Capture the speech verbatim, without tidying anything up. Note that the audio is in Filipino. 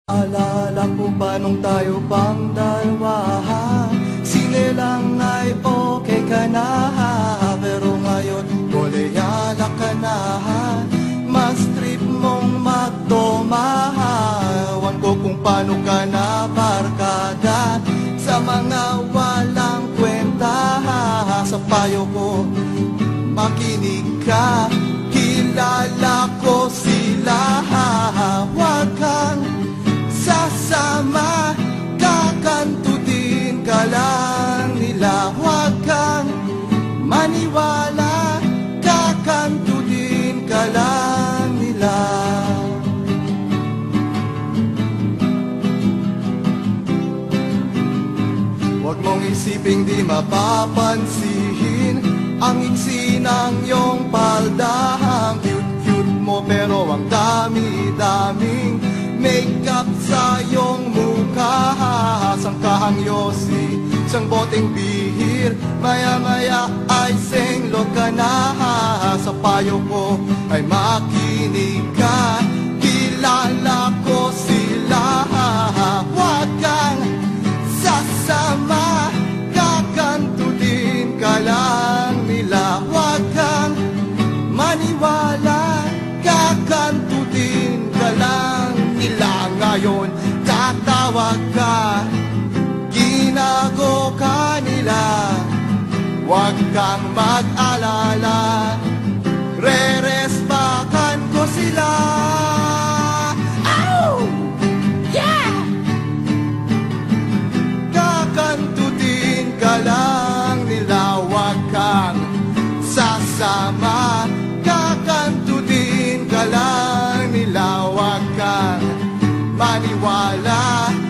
Alala ko ba nung tayo pang dalawa, sinilang ay okay ka na, pero ngayon koleyala ka na. Mas trip mong magtumahawan ko kung paano ka na barkada sa mga walang kwenta. Sa payo ko makinig ka, kilala ko sila. Huwag kang sasama, kakantutin ka lang nila. Huwag kang maniwala, kakantutin ka lang nila. Huwag mong isiping di mapapansin ang iksi ng iyong palda. Ang cute-cute mo pero ang dami-daming makeup sa iyong mukha. Sangkahang yosi, isang boteng bihir, maya-maya ay senglot ka na. Sa payo ko ay makinig ka, kilala ko sila. Huwag kang sasama, kakantutin ka lang nila. Huwag kang maniwala, kakantutin ka lang nila. Ngayon tatawag ka, ginago ka nila. Huwag kang mag-alala, re-respakan ko sila. Ow! Yeah! Kakantutin ka lang nila. Huwag kang sasama, kakantutin ka lang nila. Huwag kang maniwala,